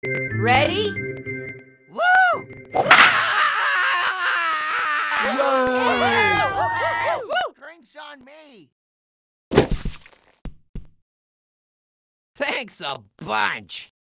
Ready? Woo! Drinks on me. Thanks a bunch.